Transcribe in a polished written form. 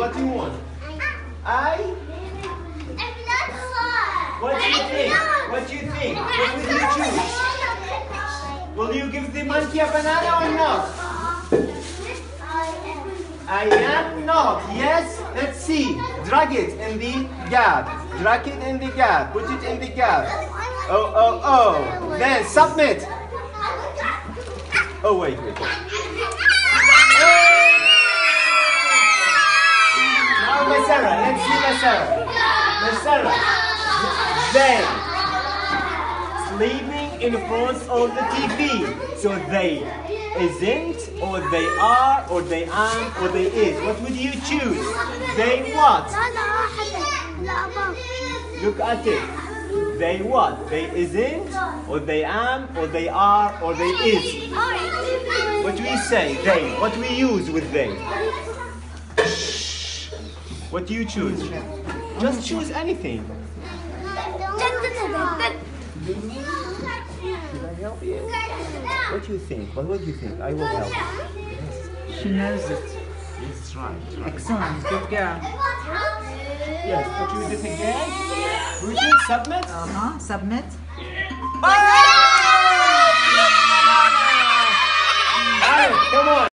What do you want? I? What do you think? What do you think? What will you choose? Will you give the monkey a banana or not? I am not. Yes? Let's see. Drag it in the gap. Drag it in the gap. Put it in the gap. Oh, oh, oh. Then submit. Oh, wait. Now, Masara. Let's see Masara. Masara. They. Sleeping in front of the TV. So they isn't, or they are, or they am, or they is. What would you choose? They what? Look at it. They what? They isn't, or they am, or they are, or they is. What do we say? They. What do we use with they? What do you choose? Just choose anything. Should I help you? What do you think? What do you think? I will help. She knows it. Yes, right. Excellent. Good girl. Yes, but you did it again. Routine, submit. Submit. Come on.